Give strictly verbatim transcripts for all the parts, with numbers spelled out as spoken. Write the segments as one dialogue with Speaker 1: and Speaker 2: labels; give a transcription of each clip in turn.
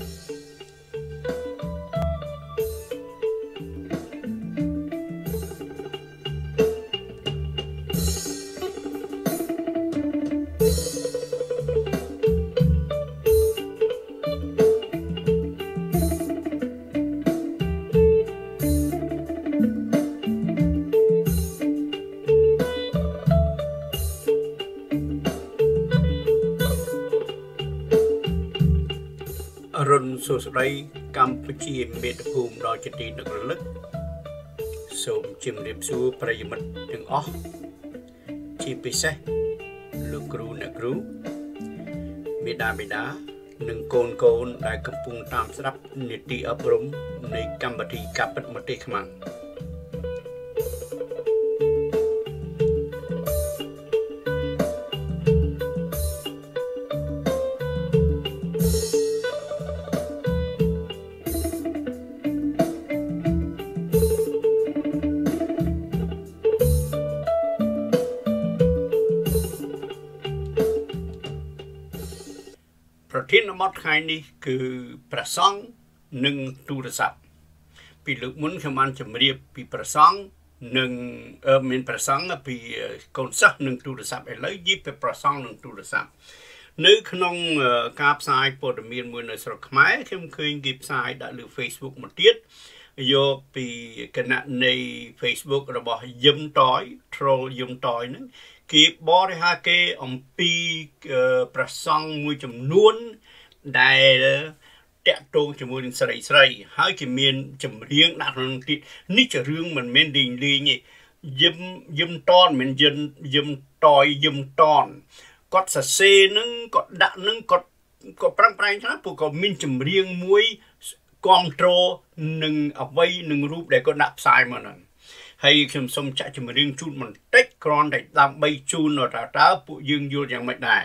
Speaker 1: រុនសួស្តីកម្ពុជាមេត្តភូមិដល់ជាទីនឹករលឹកសូមជម្រាបសួរប្រិយមិត្តទាំងអស់ជាពិសេសលោកគ្រូអ្នកគ្រូមេដាបេដានិងកូនកូនដែលកំពុងតាមស្ដាប់នីតិអប់រំនៃកម្មវិធីកាពិតមកទេសខ្មាំងប្រធានបទថ្ងៃនេះគឺព្រះសង្ឃនិងទូរស័ព្ទពីលើកមុនខ្ញុំបានជម្រាបពីព្រះសង្ឃនិងមានព្រះសង្ឃពីកូនសិស្សនិងទូរស័ព្ទឥឡូវយីពីព្រះសង្ឃនិងទូរស័ព្ទនៅក្នុងការផ្សាយព័ត៌មានមួយនៅស្រុកខ្មែរខ្ញុំឃើញគេផ្សាយដាក់លើ Facebook មកទៀតយកពីគណនី Facebook របស់យឹមតយ troll យឹមតយហ្នឹងគេបរិហាគេអំពីប្រសង់មួយចំនួនដែលតាក់ទងជាមួយនឹងស្រីស្រីហើយគេមានចម្រៀងដាក់ក្នុងទីនេះជារឿងមិនមែនលេងលេងទេយឹមយឹមតនមិនយឹមយឹមតយយឹមតនគាត់សរសេរនឹងគាត់ដាក់នឹងគាត់គាត់ប្រឹងប្រែងខ្លះពួកគាត់មានចម្រៀងមួយគ្រប់គ្រងនឹងអ្វីនឹងរូបដែលគាត់ដាក់ផ្សាយមកហ្នឹងហើយខ្ញុំសូមចាក់ចម្រៀងជូនបន្តិចគ្រាន់តែដើម្បីជូនតើតើពួកយើងយល់យ៉ាងម៉េចដែរ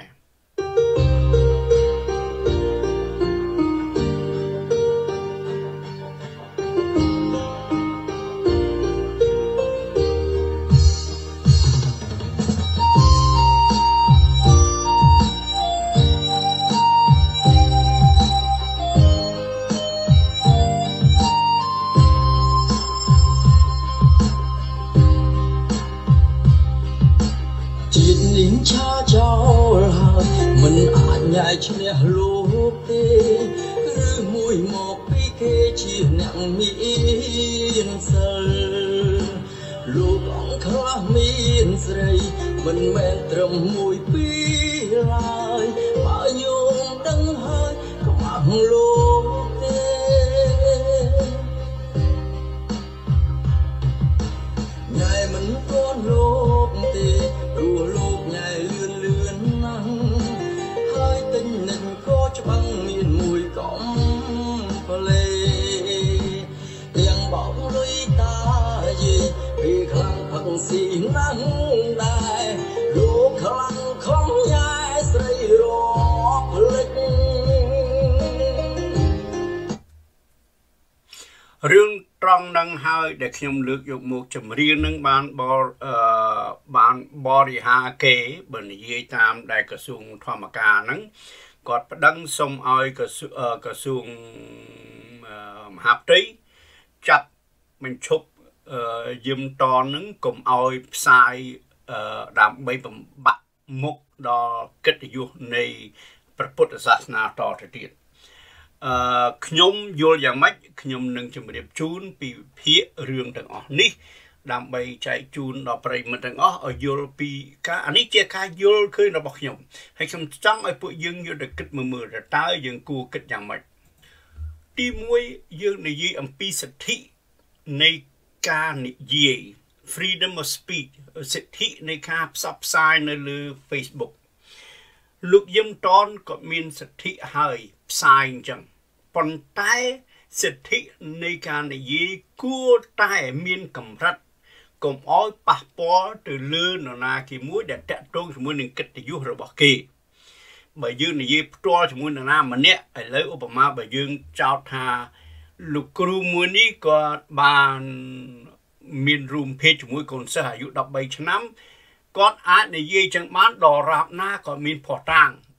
Speaker 2: ឆាចោលហើយមិនអាចញ៉ាយឈ្នះលោកទេឬមួយមកពីគេជាអ្នកមានសិលលោកអង្គខ្លះមានស្រីមិនមែនត្រឹមមួយពីរឡើយបើញោមដឹងហើយកុំអស់លោកទេញ៉ាយមិនទាន់លោកទេព្រោះលោកញ៉ាយលឿនលឿនណាស់ហើយទិញនិញក៏ច្បាំងមានមួយកំប្លេទាំងបោកលុយតាយីពេលខ្លាំងផឹកស៊ីណាស់ដែរលោកខ្លាំងខំញ៉ាយស្រីរកភ្លេច
Speaker 1: រឿងត្រង់នឹងហើយដែលខ្ញុំលើកយកមកចម្រៀងនឹងបានបរអឺបានបរិហាគេបើនិយាយតាមដែលក្រសួងធម្មការហ្នឹងគាត់ប្តឹងសុំឲ្យក្រសួងក្រសួងមហាផ្ទៃចាប់បញ្ឈប់យឹមតនហ្នឹងកុំឲ្យផ្សាយដើម្បីបំបាក់មុខដល់កិត្តិយសនៃព្រះពុទ្ធសាសនាតទៅទៀតអឺខ្ញុំយល់យ៉ាងម៉េចខ្ញុំនឹងជម្រាបជូនពីភាគរឿងទាំងអស់នេះដើម្បីចែកជូនដល់ប្រិយមិត្តទាំងអស់ឲ្យយល់ពីការអានេះជាការយល់ឃើញរបស់ខ្ញុំហើយខ្ញុំចង់ឲ្យពួកយើងយកទៅគិតមើលមើលតើយើងគួរគិតយ៉ាងម៉េចទីមួយយើងនិយាយអំពីសិទ្ធិនៃការនិយាយ freedom of speech សិទ្ធិនៃការផ្សព្វផ្សាយនៅលើ Facebook លោកយឹមតនក៏មានសិទ្ធិហើយផ្សាយអញ្ចឹងប៉ុន្តែសិទ្ធិនៃការនិយាយគួរតែមានកម្រិតកុំឲ្យប៉ះពាល់ទៅលើនរណាគេមួយដែលតាក់ទងជាមួយនឹងកិត្តិយសរបស់គេបើយើងនិយាយផ្ទាល់ជាមួយនរណាម្នាក់ឥឡូវឧបមាបើយើងចោទថាលោកគ្រូមួយនេះគាត់បានមានរួមភេទជាមួយកូនសិស្សអាយុដប់បីឆ្នាំគាត់អាចនិយាយចឹងបានដល់រាបណាក៏មានភ័ស្តុតាង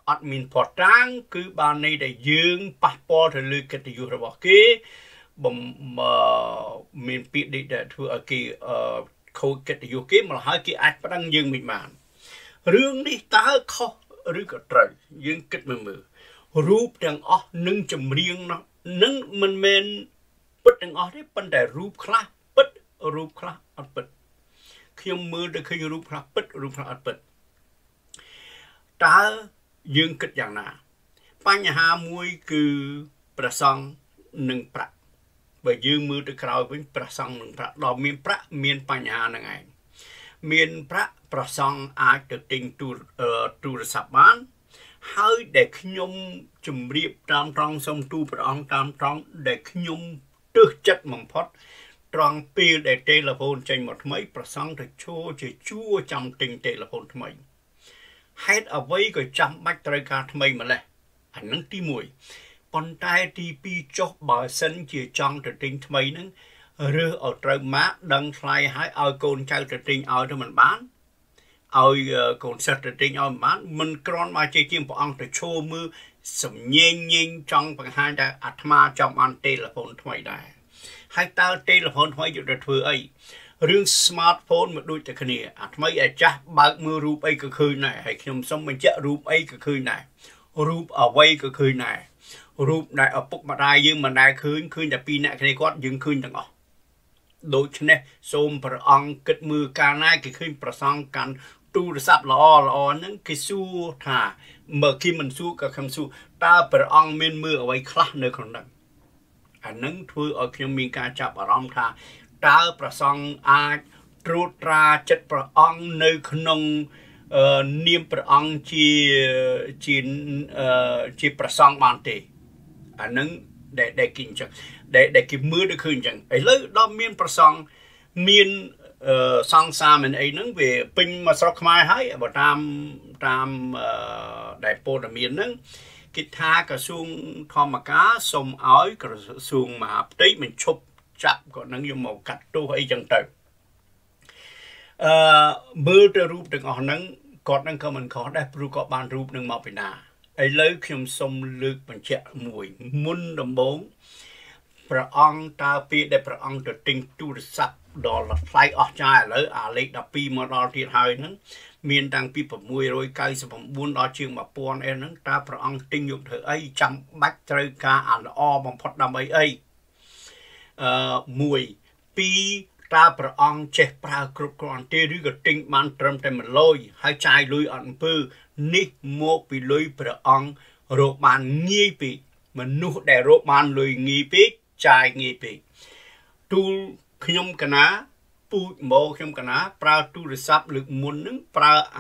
Speaker 1: អត់មានផតាំងគឺបានន័យដែលយើងប៉ះពាល់ទៅលើកិត្តិយសរបស់គេបំមានពាក្យដែលធ្វើឲ្យគេខូចកិត្តិយសគេមកហើយគេអាចប្តឹងយើងមិនបានរឿងនេះតើខុសឬក៏ត្រូវយើងគិតមើលមើលរូបទាំងអស់នឹងចម្រៀងនោះនឹងមិនមែនពិតទាំងអស់ទេប៉ុន្តែរូបខ្លះពិតរូបខ្លះអត់ពិតខ្ញុំមើលទៅឃើញរូបខ្លះពិតរូបខ្លះអត់ពិតតើយើងគិតយ៉ាងណាបញ្ហាមួយគឺប្រសង់និងប្រាក់បើយើងមើលទៅក្រោយវិញប្រសង់និងប្រាក់ដល់មានប្រាក់មានបញ្ហាហ្នឹងឯងមានប្រាក់ប្រសង់អាចទៅទិញទូទូរស័ព្ទបានហើយដែលខ្ញុំជម្រាបតាមត្រង់សូមទូព្រះអង្គតាមត្រង់ដែលខ្ញុំទើសចិត្តបំផុតត្រង់ពេលដែលតេឡេហ្វូនចេញមកថ្មីប្រសង់ទៅឈោជាជួចាំទិញតេឡេហ្វូនថ្មីហេតុអ្វីក៏ចាំបាច់ត្រូវការថ្មីម្ល៉េះអានឹងទីមួយប៉ុន្តែទីពីរចុះបើសិនជាចង់ទៅទិញថ្មីហ្នឹងរើសឲ្យត្រូវម៉ាក់ដឹងថ្លៃហើយឲ្យកូនចៅទៅទិញឲ្យទៅមិនបានឲ្យកូនសិស្សទៅទិញឲ្យមិនបានមិនគ្រាន់មកជាជាងព្រះអង្គទៅឈោមើលសំញេងញេងចង់បង្ហាញថាអាត្មាចង់បានតេឡេហ្វូនថ្មីដែរហើយតើតេឡេហ្វូនថ្មីយកទៅធ្វើអីរឿង smartphone មកដូចតែគ្នាអាថ្មីអាចាស់បើកមើលរូបអីក៏ឃើញដែរហើយខ្ញុំសូមបញ្ជាក់រូបអីក៏ឃើញដែររូបអ្វីក៏ឃើញដែររូបដែលឪពុកម្ដាយយើងមិនដែលឃើញឃើញតែពីរអ្នកគ្នាគាត់យើងឃើញទាំងអស់ដូច្នេះសូមព្រះអង្គគិតមើលកាលណាគេឃើញប្រសង់កាន់ទូរស័ព្ទល្អល្អហ្នឹងគេសួរថាមើលគេមិនសួរក៏ខ្ញុំសួរតើព្រះអង្គមានមើលអ្វីខ្លះនៅក្នុងហ្នឹងអានឹងធ្វើឲ្យខ្ញុំមានការចាប់អារម្មណ៍ថាតើព្រះសង្ឃអាចត្រួតត្រាចិត្តព្រះអង្គនៅក្នុងនាមព្រះអង្គជាជាជាព្រះសង្ឃបានទេអានឹងដែលដែលគេអញ្ចឹងដែលដែលគេមើលទៅឃើញអញ្ចឹងឥឡូវដល់មានព្រះសង្ឃមានសង្សារមិនអីហ្នឹងវាពេញមកស្រុកខ្មែរហើយបើតាមតាមដែលព័ត៌មានហ្នឹងគេថាក្រសួងធម្មការសូមឲ្យក្រសួងមហាផ្ទៃបញ្ឈប់ចាប់គាត់នឹងយកមកកាត់ទោសអីចឹងទៅអឺមើលទៅរូបទាំងអស់ហ្នឹងគាត់នឹងក៏មិនខុសដែរព្រោះគាត់បានរូបនឹងមកពីណាឥឡូវខ្ញុំសូមលើកបញ្ជាក់មួយមុនដំបូងព្រះអង្គតើពេលដែលព្រះអង្គទៅទិញទូរស័ព្ទដល់ថ្លៃអស់ចាយឥឡូវអាលេខដប់ពីរមកដល់ទៀតហើយហ្នឹងមានតាំងពី៦៩៩ដល់ជាងមួយពាន់អីហ្នឹងតើព្រះអង្គទិញយកធ្វើអីចាំបាច់ត្រូវការអាល្អបំផុតដើម្បីអីអឺមួយពីរតើព្រះអង្គចេះប្រើគ្រប់គ្រាន់ទេឬក៏ទិញបានត្រឹមតែមួយលុយហើយចាយលុយអត់អំពើនេះមកពីលុយព្រះអង្គរកបានងាយពេកមនុស្សដែលរកបានលុយងាយពេកចាយងាយពេកទូលខ្ញុំកណាពូជមកខ្ញុំកណាប្រើទូរស័ព្ទលើកមុននឹងប្រើអា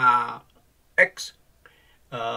Speaker 1: X អឺ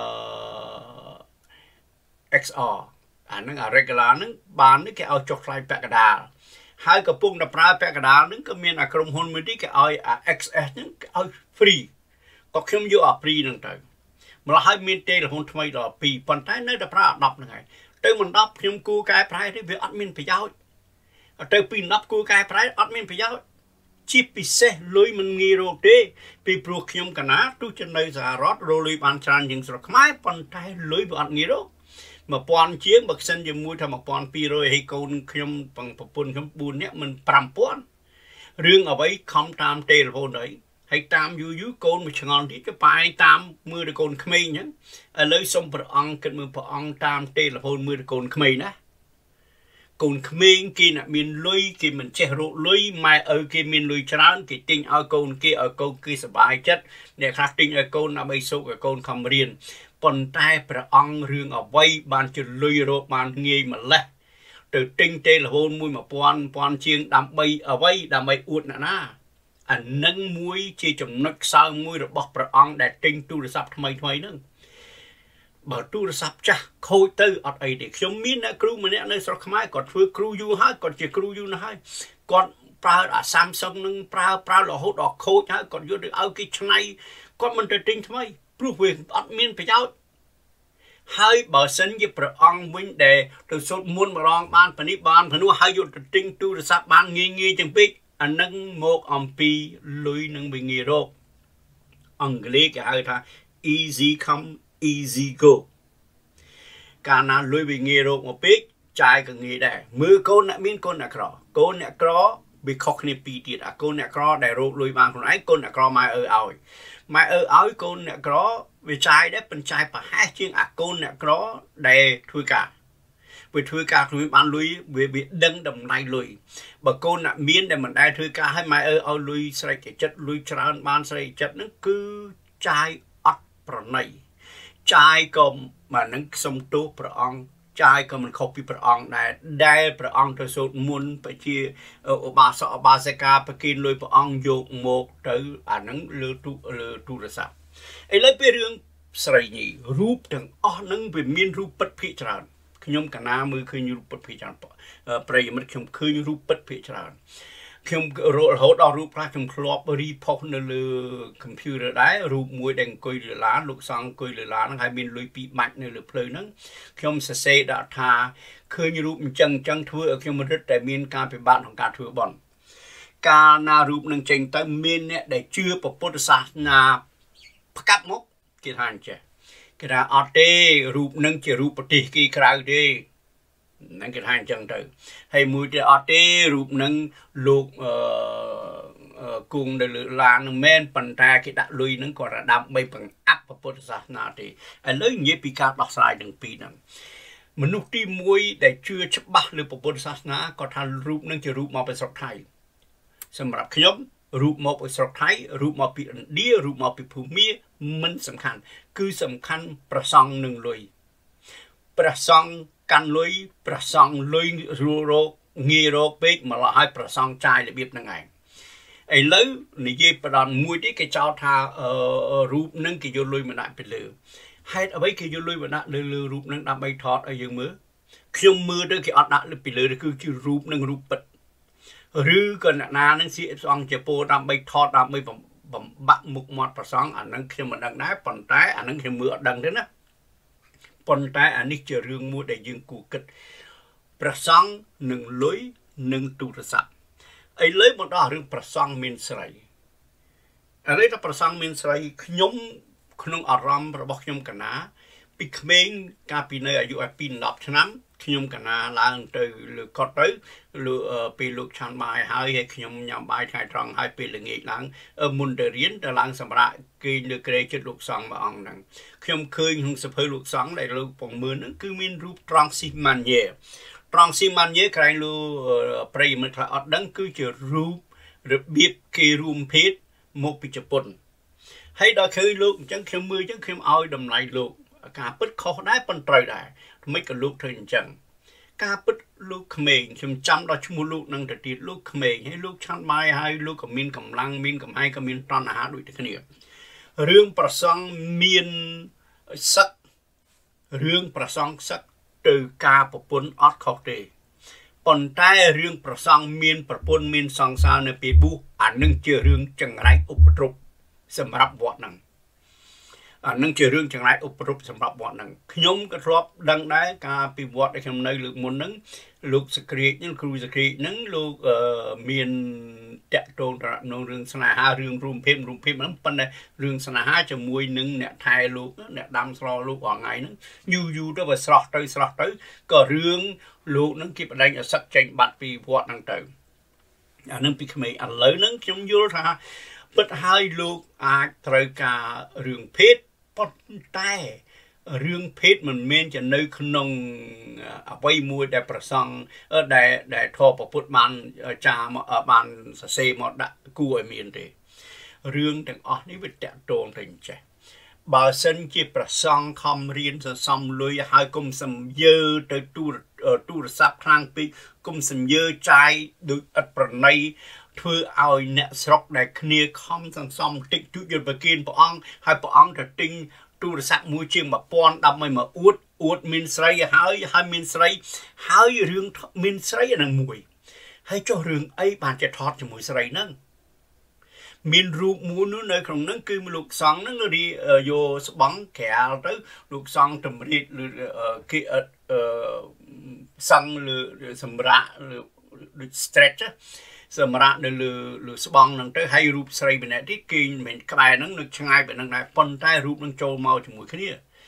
Speaker 1: เอ็กซ์ អារ អាហ្នឹងអា regular ហ្នឹងបានគេឲ្យចុះថ្លៃពាក់កណ្ដាលហើយកំពុងតែប្រើពាក់កណ្ដាលហ្នឹងក៏មានអាក្រុមហ៊ុនមួយនេះគេឲ្យអា เอ็กซ์ เอส ហ្នឹងគេឲ្យ free ក៏ខ្ញុំយកអា free ហ្នឹងទៅម្ល៉េះហើយមានតេឡេហ្វូនថ្មីដល់ពីរប៉ុន្តែនៅតែប្រើអាដប់ហ្នឹងហើយទៅមិនដប់ខ្ញុំគូកែប្រែទេវាអត់មានប្រយោជន៍ទៅពីដប់គូកែប្រែអត់មានប្រយោជន៍ជាពិសេសលុយមិនងាយរកទេពីព្រោះខ្ញុំកណាទោះជានៅសហរដ្ឋរកលុយបានច្រើនជាងស្រុកខ្មែរប៉ុន្តែលុយវាអត់ងាយរកមួយពាន់ជាងបើសិនជាមួយថាមួយពាន់ពីររយហើយកូនខ្ញុំប្រពន្ធខ្ញុំបួននាក់មិនប្រាំពាន់រឿងអ្វីខំតាមតេឡេហ្វូនអីហើយតាមយូរយូរកូនមួយឆ្ងល់ទៀតក៏ប៉ែតាមមើលទៅកូនក្មេងអញ្ចឹងឥឡូវសុំព្រះអង្គគិតមើលព្រះអង្គតាមតេឡេហ្វូនមើលទៅកូនក្មេងណាកូនក្មេងគេអ្នកមានលុយគេមិនចេះរកលុយម៉ែឪគេមានលុយច្រើនគេទិញឲ្យកូនគេឲ្យកូនគេសប្បាយចិត្តអ្នកខ្លះទិញឲ្យកូនដើម្បីសុខឲ្យកូនខំរៀនប៉ុន្តែព្រះអង្គរឿងអ្វីបានជាលុយរកបានងាយម្លេះទៅទិញតេឡេហ្វូនមួយពាន់ពាន់ជាងដើម្បីអ្វីដើម្បីអួតអ្នកណាអានឹងមួយជាចំណុចខ្សោយមួយរបស់ព្រះអង្គដែលទិញទូរស័ព្ទថ្មីថ្មីហ្នឹងបើទូរស័ព្ទចាស់ខូចទៅអត់អីទេខ្ញុំមានអ្នកគ្រូម្នាក់នៅស្រុកខ្មែរគាត់ធ្វើគ្រូយូរហើយគាត់ជាគ្រូយូរណាស់ហើយគាត់ប្រើអា Samsung នឹងប្រើប្រើរហូតដល់ខូចហើយគាត់យកទៅឲ្យគេឆ្នៃគាត់មិនទៅទិញថ្មីព្រោះវាអត់មានប្រយោជន៍ហើយបើសិនជាព្រះអង្គវិញដែលទៅសូត្រមន្តម្ដងបានប៉ានេះបានព្រោះហើយយកទៅទិញទូរស័ព្ទបានងាយងាយទាំងពេកអានឹងមកអំពីលុយនឹងវាងាយរកអង់គ្លេសគេហៅថា easy come easy go កាលណាលុយវាងាយរកមកពេកចាយក៏ងាយដែរមើលកូនអ្នកមានកូនអ្នកក្រកូនអ្នកក្រវាខុសគ្នាពីរទៀតអាកូនអ្នកក្រដែលរកលុយបានខ្លួនឯងកូនអ្នកក្រម៉ែអើឲ្យម៉ែអើឲ្យកូនអ្នកក្រវាចាយដែរប៉ុន្តែប្រហែលជាងអាកូនអ្នកក្រដែលធ្វើការវាធ្វើការខ្លួនបានលុយវាវាដឹងតម្លៃលុយបើកូនអ្នកមានដែលមិនដែលធ្វើការឲ្យម៉ែអើឲ្យលុយស្រេចចិត្តលុយច្រើនបានស្រេចចិត្តហ្នឹងគឺចាយអត់ប្រណីចាយក៏មកនឹងសុំទោសព្រះអង្គចាយក៏មិនខុសពីព្រះអង្គដែរដែលព្រះអង្គទៅសូត្រមន្តបជាឧបាសកឧបាសិកាប្រគិនលុយព្រះអង្គយកមកទៅអាហ្នឹងលើទូលើទូរស័ព្ទឥឡូវពេលរឿងស្រីញីរូបទាំងអស់ហ្នឹងវាមានរូបពិតភាគច្រើនខ្ញុំកណាមើលឃើញរូបពិតភាគច្រើនប្រិយមិត្តខ្ញុំឃើញរូបពិតភាគច្រើនខ្ញុំរហូតដល់រូបខ្លះខ្ញុំធ្លាប់រីផុសនៅលើ computer ដែររូបមួយដែលអង្គុយលើឡានលោកសង្ឃអង្គុយលើឡានហ្នឹងហើយមានលុយពីរបាច់នៅលើភ្លើងហ្នឹងខ្ញុំសរសេរដាក់ថាឃើញរូបអញ្ចឹងអញ្ចឹងធ្វើឲ្យខ្ញុំរឹតតែមានការពិបាកក្នុងការធ្វើបន់កាលណារូបនឹងចេញទៅមានអ្នកដែលជឿពុទ្ធសាសនាផ្កាប់មកគេថាអញ្ចឹងគេថាអត់ទេរូបនឹងជារូបប្រទេសគេក្រៅទេហ្នឹងគេថាអញ្ចឹងទៅហើយមួយទៀតអត់ទេរូបនឹងលោកអឺគង់នៅលើឡាននឹងមែនប៉ុន្តែគេដាក់លុយនឹងក៏ដើម្បីបង្អាប់ពុទ្ធសាសនាទេឥឡូវនិយាយពីការដោះស្រាយទាំងពីរហ្នឹងមនុស្សទីមួយដែលជឿច្បាស់លើពុទ្ធសាសនាក៏ថារូបនឹងជារូបមកពីស្រុកថៃសម្រាប់ខ្ញុំរូបមកពីស្រុកថៃរូបមកពីឥណ្ឌារូបមកពីភូមាមិនសំខាន់គឺសំខាន់ប្រសង់នឹងលុយប្រសង់កាន់លុយប្រសង់លុយរោគងាយរោគពេកមកឲ្យប្រសង់ចាយរបៀបហ្នឹងឯងឥឡូវនិយាយបដនមួយទៀតគេចោទថារូបហ្នឹងគេយកលុយមកដាក់ពីលើហេតុអ្វីគេយកលុយមកដាក់លើលើរូបហ្នឹងដើម្បីថតឲ្យយើងមើលខ្ញុំមើលទៅគេអត់ដាក់លើពីលើគឺជារូបហ្នឹងរូបពិតឬក៏អ្នកណានឹងសៀកស្អងជាពោដើម្បីថតដើម្បីបំបាក់មុខមាត់ប្រសង់អាហ្នឹងខ្ញុំមិនដឹងដែរប៉ុន្តែអាហ្នឹងខ្ញុំមើលអត់ដឹងទេណាប៉ុន្តែអានេះជារឿងមួយដែលយើងគួរគិតប្រសង់នឹងលុយនឹងទូរស័ព្ទឥឡូវមកដល់រឿងប្រសង់មានស្រីឥឡូវដល់ប្រសង់មានស្រីខ្ញុំក្នុងអារម្មណ៍របស់ខ្ញុំកណាពីក្មេងកាលពីនៅអាយុពីដប់ឆ្នាំខ្ញុំកណាឡើងទៅលើកត់ទៅលើពេលលោកឆាន់បាយហើយឲ្យខ្ញុំញ៉ាំបាយថ្ងៃត្រង់ហើយពេលល្ងាចឡើងមុនទៅរៀនទៅឡើងសម្រាប់គេលើក្រែចិត្តលោកសង្ឃមួយអង្គហ្នឹងខ្ញុំឃើញក្នុងសភៅលោកសង្ឃដែលលោកពងមើលហ្នឹងគឺមានរូបត្រង់ស៊ីម៉ាន់យេត្រង់ស៊ីម៉ាន់យេក្រែងលោកប្រិយមិត្តខ្លះអត់ដឹងគឺជារូបរបៀបគេរួមភេទមកពីជប៉ុនហើយដល់ឃើញលោកអញ្ចឹងខ្ញុំមើលអញ្ចឹងខ្ញុំឲ្យតម្លៃលោកការពិតខុសដែរប៉ុន្តែត្រូវដែរមិនក៏លោកធ្វើអញ្ចឹងការពិតលោកក្មេងខ្ញុំចាំដល់ឈ្មោះលោកនឹងទៅទៀតលោកក្មេងហើយលោកឆាន់បាយហើយលោកក៏មានកម្លាំងមានកំហែងក៏មានតណ្ហាដូចគ្នារឿងប្រសង់មានសឹករឿងប្រសង់សឹកទៅការប្រពន្ធអត់ខុសទេប៉ុន្តែរឿងប្រសង់មានប្រពន្ធមានសង្សារនៅពេលបួសអានឹងជារឿងចង្រៃឧបទ្រពសម្រាប់វត្តហ្នឹងអានឹងជារឿងចង្រៃឧបទ្រពសម្រាប់វត្តហ្នឹងខ្ញុំក៏ធ្លាប់ដឹងដែរការពីវត្តដែលខ្ញុំនៅលើកមុនហ្នឹងលោកសក្រាចហ្នឹងគ្រូសក្រាចហ្នឹងលោកមានតាក់ទងនៅរឿងស្នេហារឿងរួមភេទរួមភេទហ្នឹងប៉ុន្តែរឿងស្នេហាជាមួយនឹងអ្នកថែលោកអ្នកដាំស្រោលោកអងថ្ងៃហ្នឹងយូរយូរទៅវាស្រស់ទៅស្រស់ទៅក៏រឿងលោកហ្នឹងគេបដិញឲ្យសឹកចេញបាត់ពីវត្តហ្នឹងទៅអានឹងពីក្មេងឥឡូវហ្នឹងខ្ញុំយល់ថាពិតហើយលោកអាចត្រូវការរឿងភេទប៉ុន្តែរឿងភេទមិនមែនជានៅក្នុងអវ័យមួយដែលប្រសង់ដែលដែលធម៌ពុទ្ធបានចាបានសរសេរមកដាក់គួរឲ្យមានទេរឿងទាំងអស់នេះវាតាក់ទងទៅអញ្ចេះបើសិនជាប្រសង់ខំរៀនសន្សំលុយហើយគុំសំយើទៅទូរទូរស័ព្ទខ្លាំងពេកគុំសំយើចាយដូចឥតប្រណីធ្វើឲ្យអ្នកស្រុកដែលគ្នាខំសន្សំតិចទូចយកប្រគិនព្រះអង្គហើយព្រះអង្គទៅទិញទូរស័ព្ទមួយជាងmộtពាន់ដើម្បីមកអួតអួតមានស្រីហើយហើយមានស្រីហើយរឿងមានស្រីហ្នឹងមួយហើយចុះរឿងអីបានជាថតជាមួយស្រីហ្នឹងមានរូបមួយនោះនៅក្នុងហ្នឹងគឺលោកសង្ឃហ្នឹងរីយកស្បង់ក្រាលទៅលោកសង្ឃតម្រៀបឬគេអឺសង្ឃលើសម្រាប់ដូច stretch សម្រាប់នៅលើលើស្បង់ហ្នឹងទៅហើយរូបស្រីម្នាក់ទៀតគេមិនមែនក្បែរហ្នឹងនៅឆ្ងាយពីហ្នឹងដែរប៉ុន្តែរូបហ្នឹងចូលមកជាមួយគ្នា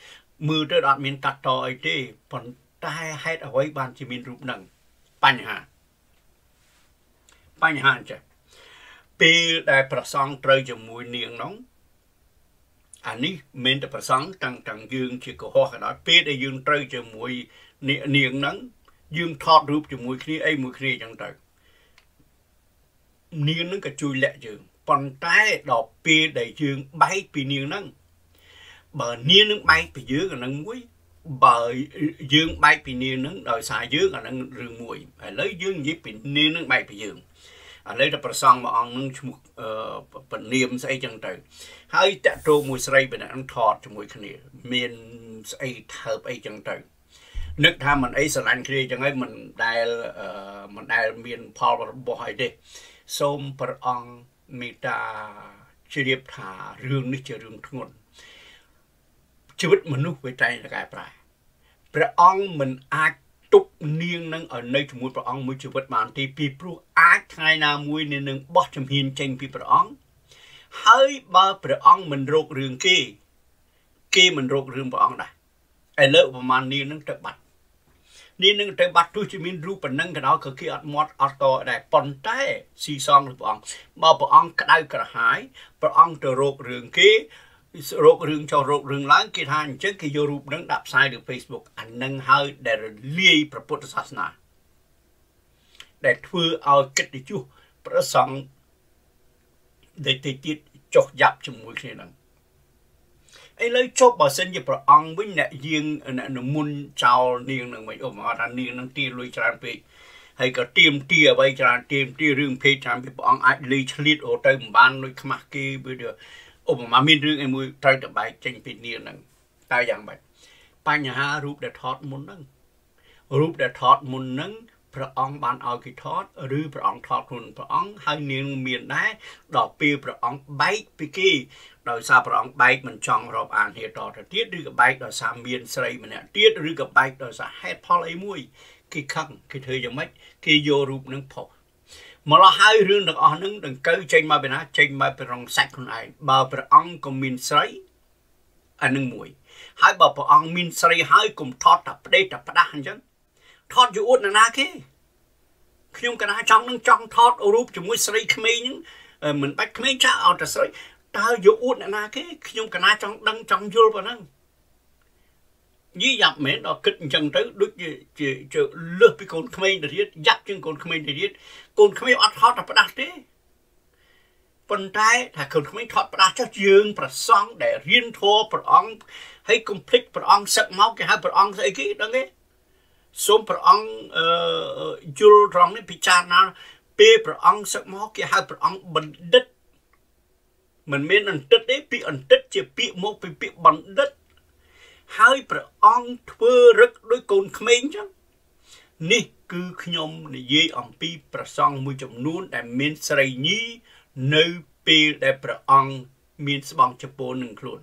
Speaker 1: มือเธอดอดมีนกัดต่อไอ้ที่ผลใต้ให้เอาไว้บานจะมีรูปหนังปัญหาปัญหาจ้ะปีได้ประสองเตยจะมวยเนียงน้องอันนี้เมนแต่ประสองจังจังยืงchỉ có hoa cái đóปีได้ยืงเตยจะมวยเนียเนียงนั้นยืงทอดรูปจะมวยขี้ไอ้มวยขี้จังเตยเนียงนั้นก็จุยแหละยืงปนใต้ดอกปีได้ยืงใบปีเนียงนั้นบะเนียงนั้นใบปียืงกันนั้นมวยบะยืงใบปีเนียงนั้นโดยสายยืงกันนั้นเรื่องมวยlấyยืงยี่ปีเนียงนั้นใบปียืงอันนี้จะประสองมาอังนึงชุกเอ่อเป็นเนียมใส่จังเตยให้แต่โตมวยใส่เป็นอันทอดจมูกขณีเมียนใส่เทิบไอ้จังเตยนึกทำมันไอ้สลันคดีจังไอ้มันได้เอ่อมันได้เมียนพอบ่อยเด็กส้มประอังมีตาเฉียบถาเรื่องนี้จะเรื่องทั้งหมดชีวิตมนุษย์ไว้ใจในกายปลายประอังมันอาจตุบเนียงนั่งในจมูกประอังมือชีวิตมันที่ปีปลูกอาจไงนามวยในหนึ่งบอจำเฮียนเจงปีประอังให้บาประอังมันโรคเรื่องเก้เก้มันโรคเรื่องประอังได้ไอ้เลิกประมาณนี้นั่งเตะบัดนี่นั่งเตะบัดทุกชีวิตรู้เป็นนั่งกันเอาคือขี้อัดมอดอัดต่อได้ปนใต้ซีซองหรือประอังบาประอังกระได้กระหายประอังจะโรคเรื่องเก้โรคเรื่องชาวโรคเรื่องล้างกิทานเช่นกิโยรูปนั่งดับไซด์หรือเฟซบุ๊กอันนั่งให้ได้เลี้ยพระพุทธศาสนาได้ทั่วเอาเกิดจู่ประสงค์ได้ติดติดจกยับจมูกนี่นั่งไอ้เลยชอบบอกเส้นยี่ประอังวิ่งเนี่ยยิงเนี่ยหนุ่มมุนชาวนี่นั่งไม่ออกมาดันนี่นั่งตีลุยจานไปให้ก็เตรียมเตี้ยไว้จานเตรียมเตี้ยเรื่องเพศจานไปประอังไอ้เลยฉลิดโอ้เต็มบ้านลุยขมักกี้ไปเดียวโอ้มามีเรื่องไอ้มวยไตรตะใบเจงเป็นเนี่ยนั่งตายอย่างแบบปัญหารูปเดทอดมุนนั่งรูปเดทอดมุนนั่งพระองค์บานเอากี่ทอดหรือพระองค์ทอดมุนพระองค์ให้เนียงเมียนได้ดอกปีพระองค์ใบปีกี้โดยซาพระองค์ใบมันช่องรอบอ่านเหตุต่อเทียดหรือกับใบโดยซาเมียนใส่มันเนี่ยเทียดหรือกับใบโดยซาให้พอไอ้มวยกี่ครั้งกี่เธอยังไม่กี่โยรูปนั่งพอมาละให้เรื่องดังอ่อนนึงดังเกยเจงมาเป็นนะเจงมาเป็นรองแซกคนไอ้บ่าวประอังก็มินใส่อันนึงมวยให้บ่าวประอังมินใส่ให้กุมทอดตับได้ตับได้หันจังทอดอยู่อุดนะนะคีขยมกันนะจังนึงจังทอดรูปจมูกใส่ขมิ้นเหมือนไปขมิ้นจ้าเอาแต่ใส่ตาอยู่อุดนะนะคีขยมกันนะจังดังจังยุลปะนั่งยี่ยับเหม็นเอาขึ้นจังtớiដូចជាជាលើសពីកូនក្មេងទៅទៀតយ៉ាប់ជាងកូនក្មេងទៅទៀតកូនក្មេងអត់ថតតែផ្ដាស់ទេប៉ុន្តែថាកូនក្មេងថតផ្ដាស់ចុះយើងប្រសង់ដែលរៀនធម៌ព្រះអង្គហើយកុំភ្លេចព្រះអង្គសឹកមកគេហៅព្រះអង្គស្អីគេដឹងទេសូមព្រះអង្គអឺយល់ត្រង់នេះពិចារណាពេលព្រះអង្គសឹកមកគេហៅព្រះអង្គបណ្ឌិតមិនមែនអន្តិតទេពាក្យអន្តិតជាពាក្យមកពីពាក្យបណ្ឌិតហើយព្រះអង្គធ្វើរឹកដោយកូនក្មេងចឹងនេះគឺខ្ញុំនិយាយអំពីព្រះសង្ឃមួយចំនួនដែលមានស្រីញីនៅពេលដែលព្រះអង្គមានស្បង់ចពោនឹងខ្លួន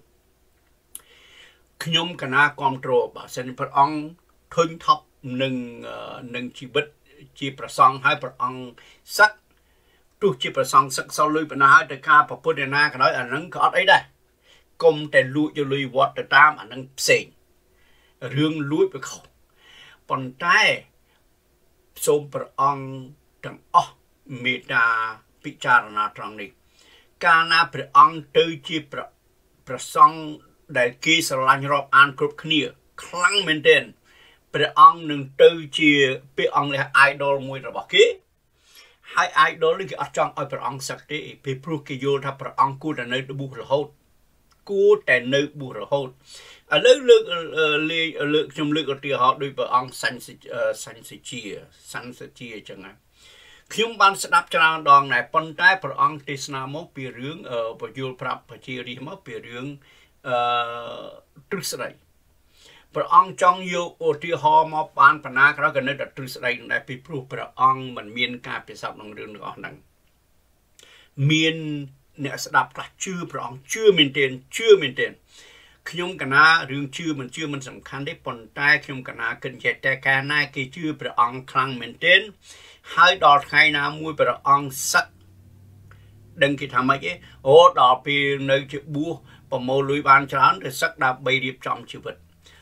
Speaker 1: ខ្ញុំកណាគ្រប់គ្រងបើសិនព្រះអង្គធុញថប់នឹងនឹងជីវិតជាព្រះសង្ឃហើយព្រះអង្គសឹកទោះជាព្រះសង្ឃសឹកសល់លុយបណ្ណាហើយទៅការប្រពុតណាក៏ដោយអានឹងក៏អត់អីដែរគុំតែលួចយកលុយវត្តទៅតាមអានឹងផ្សេងរឿងលួចវាខុសប៉ុន្តែសូមព្រះអង្គទាំងអស់មេត្តាពិចារណាត្រង់នេះកាលណាព្រះអង្គទៅជាព្រះព្រះសង្ឃដែលគេស្រឡាញ់រាប់អានគ្រប់គ្នាខ្លាំងមែនទែនព្រះអង្គនឹងទៅជាពាក្យអង់គ្លេស idol មួយរបស់គេហើយ idol នេះគេអត់ចង់ឲ្យព្រះអង្គសឹកទេពីព្រោះគេយល់ថាព្រះអង្គគួរតែនៅបួសរហូតគួរតែនៅបួសរហូតឥឡូវលើកលេលើកខ្ញុំលើកឧទាហរណ៍ដោយព្រះអង្គសាញ់សាញ់សេជាសាញ់សេជាអញ្ចឹងណាខ្ញុំបានស្ដាប់ច្រើនដងដែរប៉ុន្តែព្រះអង្គទេសនាមកពីរឿងពយល់ប្រាប់ប្រជារាស្ត្រមកពីរឿងអឺទ្រឹស្ដីព្រះអង្គចង់យកឧទាហរណ៍មកបានបណ្ណាក្រោយក៏នៅតែទ្រឹស្ដីនឹងដែរពីព្រោះព្រះអង្គមិនមានការពិសោធន៍ក្នុងរឿងទាំងអស់ហ្នឹងមានអ្នកស្ដាប់ខ្លះជឿព្រះអង្គជឿមែនទែនជឿមែនទែនខ្ញុំកណារឿងជឿមិនជឿមិនសំខាន់ទេប៉ុន្តែខ្ញុំកណាគិតចេះតែកាលណាគេជឿព្រះអង្គខ្លាំងមែនទែនហើយដល់ថ្ងៃណាមួយព្រះអង្គសឹកដឹងគេថាម៉េចទេអូដល់ពេលនៅជាបួសប្រមូលលុយបានច្រើនទៅសឹកដើម្បីរៀបចំជីវិត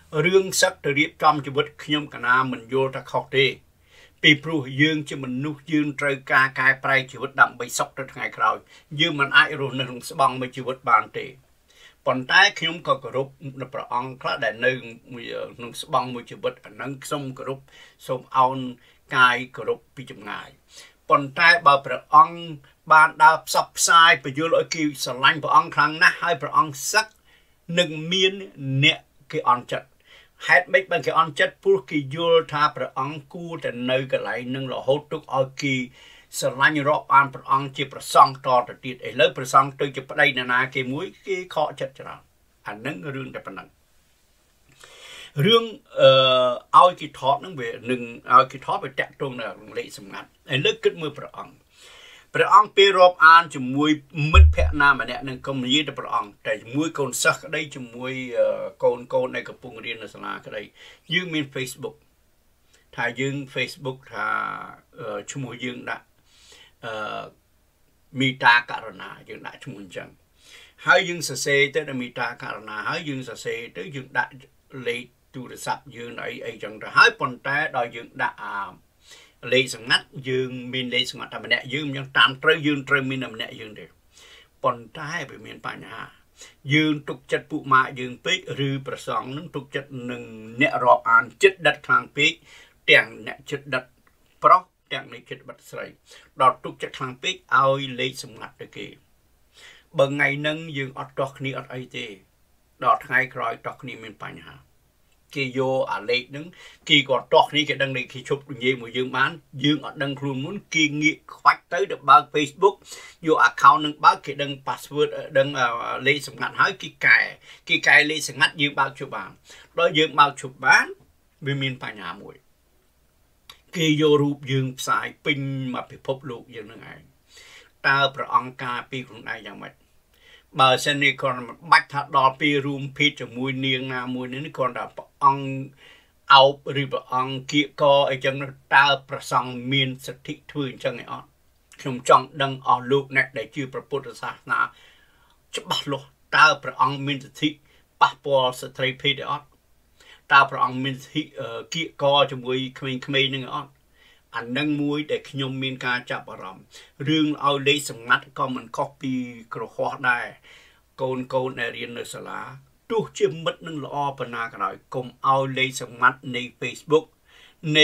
Speaker 1: រឿងសឹកទៅរៀបចំជីវិតខ្ញុំកណាមិនយល់ថាខុសទេពីព្រោះយើងជាមនុស្សយើងត្រូវការកែប្រែជីវិតដើម្បីសុខទៅថ្ងៃក្រោយយើងមិនអាចរស់នៅក្នុងស្បង់មួយជីវិតបានទេប៉ុន្តែខ្ញុំក៏គោរពព្រះអង្គខ្លះដែលនៅក្នុងស្បង់មួយជីវិតអានឹងខ្ញុំគោរពសូមអោនកាយគោរពពីចម្ងាយប៉ុន្តែបើព្រះអង្គបានដើរផ្សព្វផ្សាយពយល់ឲ្យគេស្រឡាញ់ព្រះអង្គខ្លាំងណាស់ហើយព្រះអង្គសឹកនឹងមានអ្នកគេអន់ចិត្តហេតុម៉េចបានគេអន់ចិត្តព្រោះគេយល់ថាព្រះអង្គគួរតែនៅកន្លែងនឹងរហូតទុកឲ្យគេស្រឡាញ់រាប់អានព្រះអង្គជាប្រសង់តទៅទៀតឥឡូវប្រសង់ទៅជាប្តីណានាគេមួយគេខកចិត្តច្រើនអានឹងរឿងតែប៉ុណ្ណឹងរឿងអឺឲ្យគេថតនឹងវានឹងឲ្យគេថតវាតាក់ទងនឹងលេខសម្ងាត់ឥឡូវគិតមើលព្រះអង្គព្រះអង្គពេលរាប់អានជាមួយមិត្តភក្តិណាម្នាក់នឹងកុំនិយាយទៅព្រះអង្គតែជាមួយកូនសិស្សក្តីជាមួយកូនកូនដែលកំពុងរៀននៅសាលាក្តីយើងមាន Facebook ថាយើង Facebook ថាឈ្មោះយើងដាក់អឺមីតាករណាយើងដាក់ឈ្មោះអញ្ចឹងហើយយើងសរសេរទៅដល់មីតាករណាហើយយើងសរសេរទៅយើងដាក់លេខទូរស័ព្ទយើងអីអីចឹងទៅហើយប៉ុន្តែដល់យើងដាក់អាលេខសម្ងាត់យើងមានលេខសម្ងាត់តែម្នាក់យើងអញ្ចឹងតាមត្រូវយើងត្រូវមានតែម្នាក់យើងទេប៉ុន្តែវាមានបញ្ហាយើងទុកចិត្តពួកម៉ាក់យើងពេកឬប្រសងនឹងទុកចិត្តនឹងអ្នករាប់អានចិត្តដិតខ្លាំងពេកទាំងអ្នកចិត្តដិតប្រុសទាំងអ្នកចិត្តដិតស្រីដល់ទុកចិត្តខ្លាំងពេកឲ្យលេខសម្ងាត់ទៅគេបើថ្ងៃហ្នឹងយើងអត់ទាស់គ្នាអត់អីទេដល់ថ្ងៃក្រោយទាស់គ្នាមានបញ្ហាគេយកអាលេខហ្នឹងគេក៏ទាស់គ្នាគេដឹងគេជប់និយាយមួយយើងបានយើងអត់ដឹងខ្លួនមុនគេងាកខ្វាច់ទៅទៅបើក Facebook យក account នឹងបើកគេដឹង password ដឹងលេខសម្ងាត់ហើយគេកែគេកែលេខសម្ងាត់យើងបើកជប់បានដល់យើងបើកជប់បានវាមានបញ្ហាមួយគេយករូបយើងផ្សាយពេញមកពិភពលោកយើងនឹងឯងតើព្រះអង្គការពីខ្លួនឯងយ៉ាងម៉េចបើសិននេះគាត់មិនបាច់ថាដល់ពេលរួមភេទជាមួយនាងណាមួយនេះគាត់ថាព្រះអង្គអោបឬព្រះអង្គគៀកកអីចឹងតើប្រសង់មានសិទ្ធិធ្វើអញ្ចឹងឯអត់ខ្ញុំចង់ដឹងអស់លោកអ្នកដែលជឿព្រះពុទ្ធសាសនាច្បាស់លាស់តើព្រះអង្គមានសិទ្ធិប៉ះពាល់ស្ត្រីភេទឯអត់តើព្រះអង្គមានសិទ្ធិគៀកកជាមួយក្មេងៗនឹងឯអត់អានឹងមួយដែលខ្ញុំមានការចាប់អារម្មណ៍រឿងឲ្យលេខសម្ងាត់ក៏មិនខុសពីក្រហោះដែរកូនកូនដែលរៀននៅសាលាទោះជាមិត្តនឹងល្អប៉ុណ្ណាក៏ដោយកុំឲ្យលេខសម្ងាត់នៃ Facebook នៃ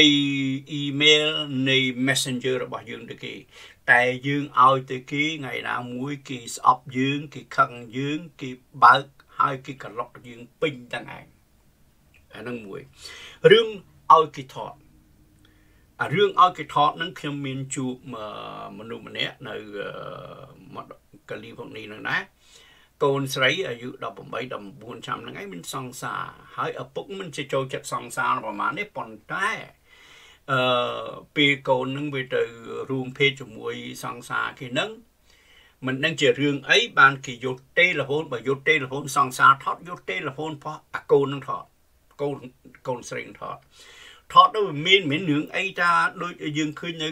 Speaker 1: email នៃ Messenger របស់យើងទៅគេតែយើងឲ្យទៅគេថ្ងៃណាមួយគេស្អប់យើងគេខឹងយើងគេបើកហើយគេក្លុកយើងពេញទាំងឯងអានឹងមួយរឿងឲ្យគេថតអារឿងឲ្យគេថតហ្នឹងខ្ញុំមានជួបមនុស្សម្នាក់នៅកាលីហ្វ័រញ៉ាហ្នឹងណាកូនស្រីអាយុដប់ប្រាំបី ដប់ប្រាំបួនឆ្នាំហ្នឹងឯងមានសង្សារហើយឪពុកមិនជាចូលចិត្តសង្សារប្រហែលនេះប៉ុន្តែអឺពេលកូនហ្នឹងវាទៅរួមភេទជាមួយសង្សារគេហ្នឹងមិនដឹងជារឿងអីបានគេយកទេលហូនបើយកទេលហូនសង្សារថតយកទេលហូនផោះអាកូនហ្នឹងថតកូនកូនស្រីថតថតទៅមានមានរឿងអីថាដូចយើងឃើញនៅ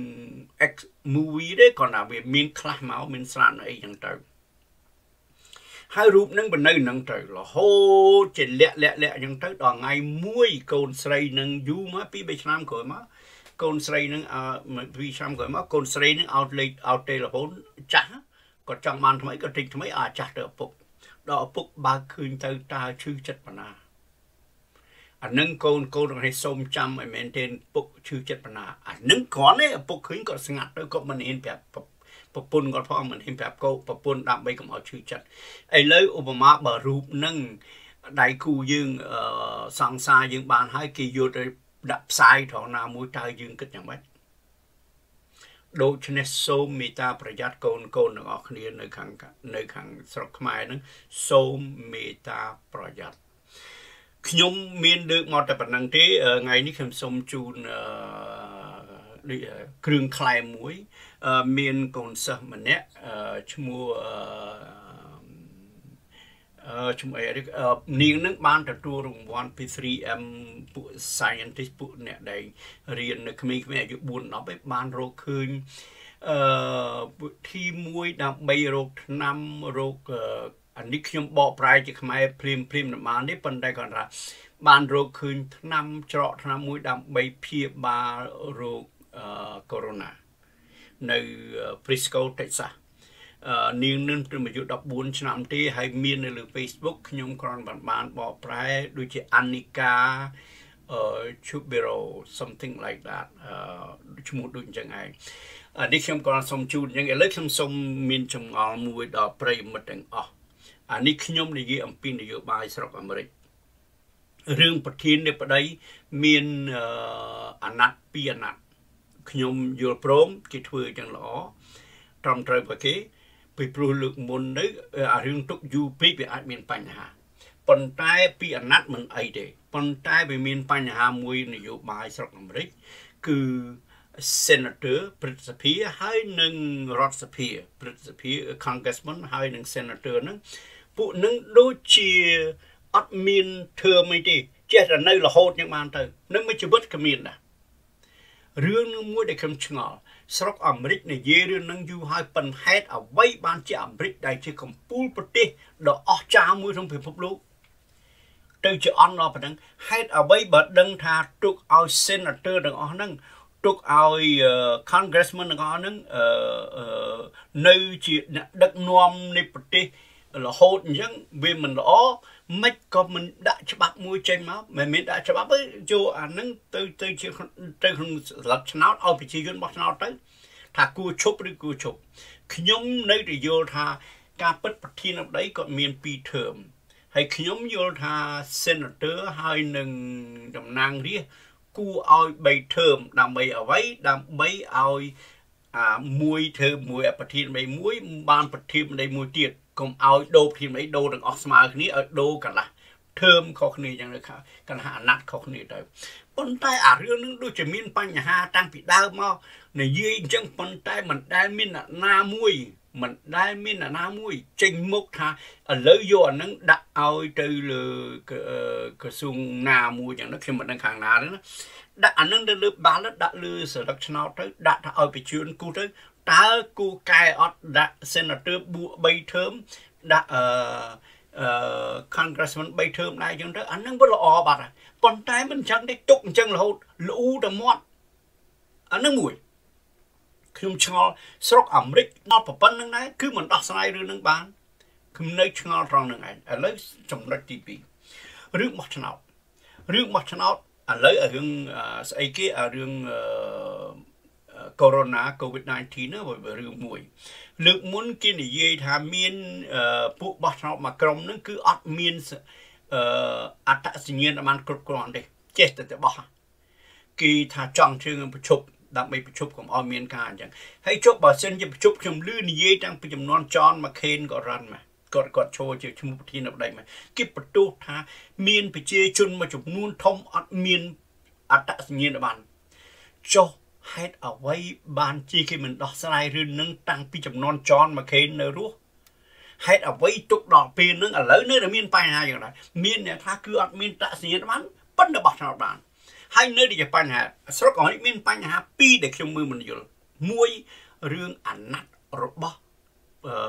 Speaker 1: X movie ទេគាត់ថាវាមានខ្លះមកមានស្រាតអីចឹងទៅហើយរូបនឹងបនៅនឹងទៅរហូតជាលាក់លាក់លាក់ចឹងទៅដល់ថ្ងៃមួយកូនស្រីនឹងយូរមកពីរបីឆ្នាំក្រោយមកកូនស្រីនឹងអឺពីរឆ្នាំក្រោយមកកូនស្រីនឹងអោតលេខអោតទេលហូនចាស់គាត់ចង់បានថ្មីក៏ទិញថ្មីអាចាស់ទៅឪពុកដល់ឪពុកបើឃើញទៅតើឈឺចិត្តប៉ុណ្ណាអានឹងកូនកូនរបស់សូមចាំឲ្យមែនទេពុកឈឺចិត្តប៉ុណ្ណាអានឹងគ្រាន់ទេឪពុកឃើញគាត់ស្ងាត់ទៅគាត់មិនហ៊ានប្រាប់ប្រពន្ធគាត់ផងមិនហ៊ានប្រាប់កូនប្រពន្ធដើម្បីកុំឲ្យឈឺចិត្តឥឡូវឧបមាបើរូបនឹងដៃគូយើងសង្សារយើងបានហើយគេយកទៅដាក់ផ្សាយត្រង់ណាមួយតើយើងគិតយ៉ាងម៉េចដូច្នេះសូមមេត្តាប្រយ័ត្នកូនកូនទាំងអស់គ្នានៅខាងនៅខាងស្រុកខ្មែរហ្នឹងសូមមេត្តាប្រយ័ត្នខ្ញុំមានលើកមកតែប៉ុណ្្នឹងទេថ្ងៃនេះខ្ញុំសូមជូនគ្រឿងក្លែមមួយមានកូនសិស្សម្នាក់ឈ្មោះឈ្មោះអីនាងនឹងបានទទួលរង្វាន់ពី three M ពួក scientist ពួកអ្នកដែលរៀននៅក្មេងៗអាយុfour tenឯងបានរកឃើញអឺធីមួយដើម្បីរកថ្នាំរកอันนี้ខ្ញុំបកប្រែជាខ្មែរព្រាមព្រាមប្រមាណនេះប៉ុន្តែគាត់ថាបានរកឃើញថ្នាំច្រកថ្នាំមួយដើម្បីព្យាបាលរោគកូវីដ នៅ Frisco Texas នាងនឹងត្រឹមអាយុដប់បួនឆ្នាំទេហើយមាននៅលើ Facebook ខ្ញុំគ្រាន់បានបានបកប្រែដូចជា Anika Chubero something like that ឈ្មោះដូចអញ្ចឹងឯងនេះខ្ញុំគ្រាន់សុំជូនអញ្ចឹងឥឡូវខ្ញុំសុំមានចម្ងល់មួយដល់ប្រិយមិត្តទាំងអស់អានេះខ្ញុំនិយាយអំពីនយោបាយស្រុកអាមេរិករឿងប្រធាននៃប្តីមានអាណត្តិពីរអាណត្តិខ្ញុំយល់ព្រមគេធ្វើយ៉ាងល្អត្រឹមត្រូវបើគេពីព្រោះលើកមុនទៅអារឿងទុកយូរពេកវាអាចមានបញ្ហាប៉ុន្តែពីអាណត្តិមិនអីទេប៉ុន្តែវាមានបញ្ហាមួយនយោបាយស្រុកអាមេរិកគឺ Senator ព្រឹទ្ធសភាហើយនិងរដ្ឋសភាព្រឹទ្ធសភា Congressman ហើយនិង Senator ហ្នឹងពួកនឹងដូចជាអត់មានធើមអីទេចេះតែនៅរហូតយ៉ាងបានទៅនឹងមួយជីវិតក៏មានដែររឿងនឹងមួយដែលខ្ញុំឆ្ងល់ស្រុកអាមេរិកនិយាយរឿងនឹងយូរហើយប៉ុន្តែហេតុអ្វីបានជាអាមេរិកដែលជាកំពូលប្រទេសដ៏អស្ចារ្យមួយក្នុងពិភពលោកទៅជាអន់ដល់ប៉ុណ្ណឹងហេតុអ្វីបើដឹងថាទុកឲ្យ Senator ទាំងអស់ហ្នឹងទុកឲ្យ Congressman ទាំងអស់ហ្នឹងនៅជាអ្នកដឹកនាំនៃប្រទេសរហូតអញ្ចឹងវាមិនល្អមិនក៏មិនដាក់ច្បាប់មួយចេញមកមិនមានដាក់ច្បាប់ទេចូលអាហ្នឹងទៅទៅជាទៅក្នុងស្លឹកឆ្នោតឲ្យប្រជាជនបោះឆ្នោតទៅថាគួរឈប់ឬគួរឈប់ខ្ញុំនៅតែយល់ថាការពិតប្រធានាធិបតីគាត់មានពីរ term ហើយខ្ញុំយល់ថា Senator ហើយនឹងតំណាងរាស្ត្រគួរឲ្យបី term ដើម្បីអ្វីដើម្បីឲ្យអាមួយធ្វើមួយប្រធានាធិបតីមួយបានប្រធានាធិបតីមួយទៀតកុំឲ្យដូរប្រធានាធិបតីដូរទាំងអស់ស្មើគ្នាឲ្យដូរកន្លះធើមខុសគ្នាយ៉ាងទៅកន្លះអាណត្តិខុសគ្នាទៅប៉ុន្តែអារឿងនឹងដូចជាមានបញ្ហាតាំងពីដើមមកនិយាយអញ្ចឹងប៉ុន្តែមិនដែលមានអ្នកណាមួយមិនដែលមានអ្នកណាមួយចេញមុខថាឥឡូវយកអានឹងដាក់ឲ្យទៅលើក្រសួងណាមួយយ៉ាងនោះខ្ញុំមិនដឹងខាងណាទេណាដាក់អានឹងទៅលើ ballot ដាក់លើស្លឹកឆ្នោតទៅដាក់ថាឲ្យប្រជាជនគូទៅតើគូកែអត់ដាក់ Senator បួកបី term ដាក់អឺអឺ Congressman បី term ដែរអញ្ចឹងទៅអានឹងវាល្អបាត់ហើយប៉ុន្តែមិនអញ្ចឹងទេទុកអញ្ចឹងរហូតលូតែមាត់អានឹងមួយខ្ញុំឆ្ងល់ស្រុកអាមេរិកដល់ប៉ុណ្្នឹងដែរគឺមិនដោះស្រាយរឿងនឹងបានខ្ញុំនៅឆ្ងល់ត្រង់នឹងឯងឥឡូវចំណុចទីពីររឿងបោះឆ្នោតរឿងបោះឆ្នោតឥឡូវរឿងស្អីគេរឿងCorona COVID 19 ហ្នឹងវារឿងមួយលើកមុនគេនិយាយថាមានពួកបោះឆ្នោតមួយក្រុមហ្នឹងគឺអត់មានអត្តសញ្ញាណបានគ្រប់គ្រាន់ទេចេះតែទៅបោះគេថាចង់ជើងប្រជុំដើម្បីប្រជុំកុំឲ្យមានការអញ្ចឹងហើយចុះបើសិនជាប្រជុំខ្ញុំលឺនិយាយតាំងពីចំនួន John McCain ក៏រ៉ាន់មកគាត់គាត់ចូលជាឈ្មោះប្រធានាធិបតីមកគេបន្ទោសថាមានប្រជាជនមួយចំនួនធំអត់មានអត្តសញ្ញាណប័ណ្ណចុះហេតុអ្វីបានជាគេមិនដោះស្រាយរឿងនឹងតាំងពីចំនួន John McCain នៅរស់ហេតុអ្វីទុកដល់ពេលហ្នឹងឥឡូវនៅតែមានបញ្ហាយ៉ាងដែរមានអ្នកថាគឺអត់មានតសញ្ញាណប័ណ្ណប៉ុន្តែបោះឆ្នោតបានហើយនៅតែជាបញ្ហាស្រុកអាមេរិកមានបញ្ហាពីរដែលខ្ញុំមើលមិនយល់មួយរឿងអាណត្តិរបស់អឺ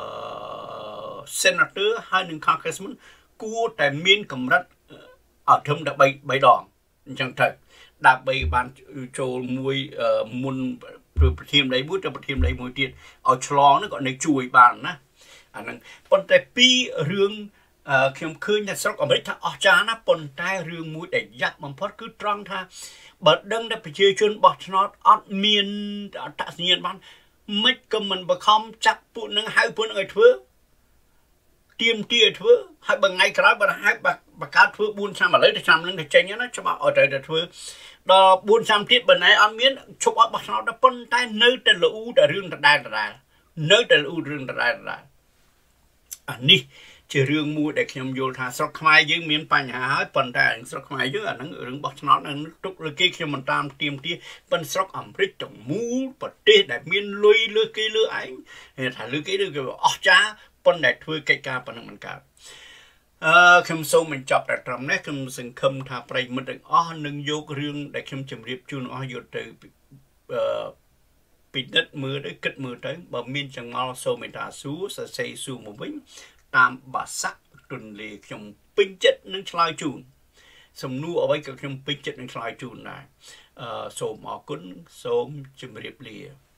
Speaker 1: Senator ហើយនិង Congressman គួរតែមានកម្រិតអត់ត្រឹមតែ3ដងអញ្ចឹងទៅដើម្បីបានចូលមួយមុនប្រធានាធិបតីមួយទៅប្រធានាធិបតីមួយទៀតឲ្យឆ្លងហ្នឹងក៏នៅជួយបានណាអាហ្នឹងប៉ុន្តែពីររឿងខ្ញុំឃើញថាស្រុកអាមេរិកថាអស្ចារ្យណាស់ប៉ុន្តែរឿងមួយដែលយ៉ាប់បំផុតគឺត្រង់ថាបើដឹងតែប្រជាជនបោះឆ្នោតអត់មានអត្តសញ្ញាណប័ណ្ណមិនក៏មិនបខំចាប់ពួកនឹងហៅពួកនឹងឲ្យធ្វើទៀមទាធ្វើហើយបើថ្ងៃក្រោយបើហៅបកើតធ្វើបួនឆ្នាំឥឡូវទៅឆ្នាំនឹងទៅចេញណាច្បាប់ឲ្យត្រូវតែធ្វើដល់បួនឆ្នាំទៀតបើណែអត់មានឈប់ឲ្យបោះឆ្នោតដល់ប៉ុន្តែនៅតែលូតែរឿងដដែលដដែលនៅតែលូរឿងដដែលដដែលអានេះជារឿងមួយដែលខ្ញុំយល់ថាស្រុកខ្មែរយើងមានបញ្ហាហើយប៉ុន្តែស្រុកខ្មែរយើងអាហ្នឹងរឿងបោះឆ្នោតនឹងទុកលើគេខ្ញុំមិនតាមទៀមទាប៉ុន្តែស្រុកអាមេរិកទាំងមូលប្រទេសដែលមានលុយលើគេលើឯងថាលើគេលើគេអស្ចារ្យប៉ុន្តែធ្វើកិច្ចការប៉ុណ្ណឹងមិនកើតអឺខ្ញុំសូមបញ្ចប់តែត្រឹមនេះខ្ញុំសង្ឃឹមថាប្រិយមិត្តទាំងអស់នឹងយករឿងដែលខ្ញុំជម្រាបជូនអស់យកទៅអឺពិនិត្យមើលទៅគិតមើលទៅបើមានចង្អល់សូមមេត្តាសួរសរសេរសួរមកវិញតាមបាសាក់ទុនលេខ្ញុំពេញចិត្តនឹងឆ្លើយជូនសំណួរអ្វីក៏ខ្ញុំពេញចិត្តនឹងឆ្លើយជូនដែរអឺសូមអរគុណសូមជម្រាបលា